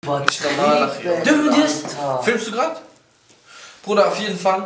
Dürfen wir das? Filmst du gerade? Bruder, auf jeden Fall,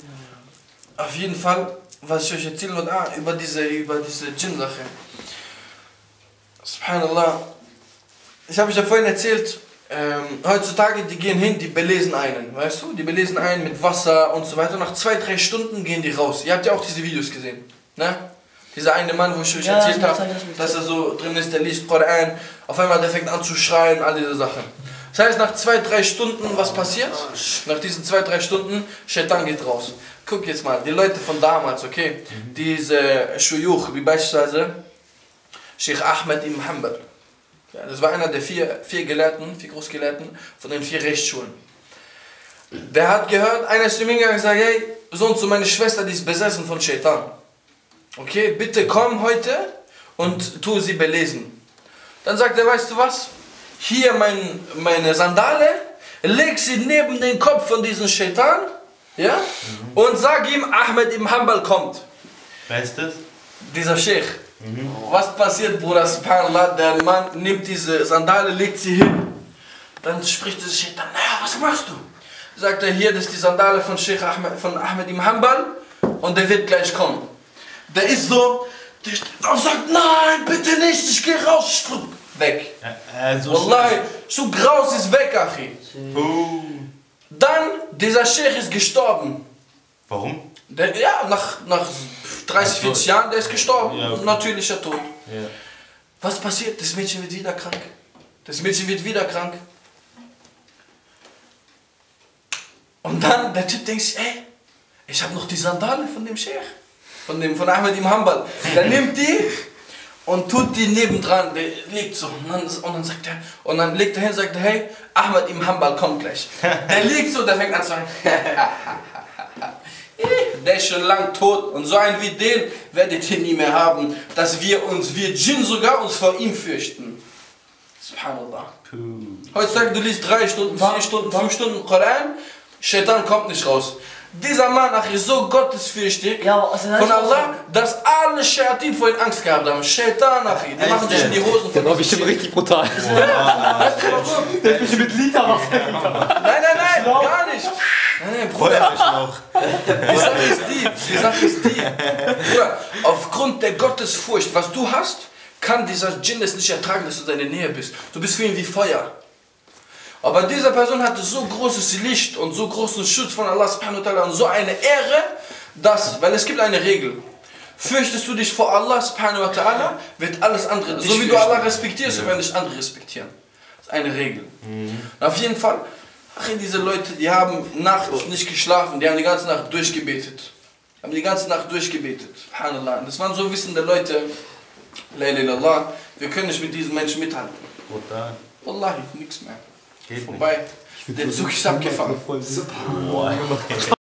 was ich euch erzählen wollte, über diese Djinn-Sache. Subhanallah. Ich habe euch ja vorhin erzählt, heutzutage, die gehen hin, die belesen einen, weißt du? Die belesen einen mit Wasser und so weiter. Nach 2-3 Stunden gehen die raus. Ihr habt ja auch diese Videos gesehen, ne? Dieser eine Mann, wo ich euch erzählt habe, dass er so drin ist, der liest Koran, auf einmal der fängt an zu schreien, all diese Sachen. Das heißt, nach 2-3 Stunden, was passiert? Nach diesen 2-3 Stunden, Shaitan geht raus. Guck jetzt mal, die Leute von damals, okay? Diese Shuyukh, wie beispielsweise Sheikh Ahmed ibn Hanbal. Ja, das war einer der vier Großgelehrten von den 4 Rechtsschulen. Der hat gehört, einer ist zu mir gegangen und gesagt, hey, so und so, meine Schwester, die ist besessen von Shaitan. Okay, bitte komm heute und tu sie belesen. Dann sagt er, weißt du was? Hier meine Sandale, leg sie neben den Kopf von diesem Shaitan, ja? Und sag ihm, Ahmed ibn Hanbal kommt. Wer ist das? Dieser Sheikh. Was passiert, Bruder? Subhanallah, der Mann nimmt diese Sandale, legt sie hin. Dann spricht dieser Shaitan, naja, was machst du? Sagt er, hier, das ist die Sandale von Ahmed ibn Hanbal und der wird gleich kommen. Der ist so, der steht auf und sagt, nein, bitte nicht, ich geh raus, weg. Wallahi, so Graus ist weg, Achi. Dann, dieser Sheikh ist gestorben. Warum? Ja, nach 30, 40 Jahren, der ist gestorben. Ja, okay. Natürlicher Tod. Ja. Was passiert? Das Mädchen wird wieder krank. Und dann, der Typ denkt sich, ey, ich habe noch die Sandale von dem Sheikh. Von Ahmed ibn Hanbal. Der nimmt die und tut die nebendran, der liegt so. Und dann legt er hin und sagt, hey, Ahmed ibn Hanbal kommt gleich. Der liegt so, der fängt an zu sagen, der ist schon lang tot und so einen wie den werdet ihr nie mehr haben, dass wir Djinn sogar uns vor ihm fürchten. Subhanallah. Heutzutage, du liest 3 Stunden, 4 Stunden, 5 Stunden Koran, Shaitan kommt nicht raus. Dieser Mann ist so gottesfürchtig von Allah, dass alle Shayatin vor ihm Angst gehabt haben. Shaitan, die machen sich in die Hosen. Der war bestimmt richtig brutal. Der ist bestimmt mit Liter was. Nein, gar nicht. Nein, Bruder. Die Sache ist die. Bruder, aufgrund der Gottesfurcht, was du hast, kann dieser Djinn es nicht ertragen, dass du in seiner Nähe bist. Du bist für ihn wie Feuer. Aber diese Person hatte so großes Licht und so großen Schutz von Allah subhanahu wa ta'ala und so eine Ehre, weil es gibt eine Regel. Fürchtest du dich vor Allah subhanahu wa ta'ala, wird alles andere, so wie du Allah respektierst, werden dich andere respektieren. Das ist eine Regel. Und auf jeden Fall, diese Leute, die haben nachts nicht geschlafen, die haben die ganze Nacht durchgebetet. Subhanallah. Und das waren so wissende Leute, la ilaha illallah, wir können nicht mit diesen Menschen mithalten. Wallahi, nichts mehr. Vorbei. Der Zug ist abgefahren.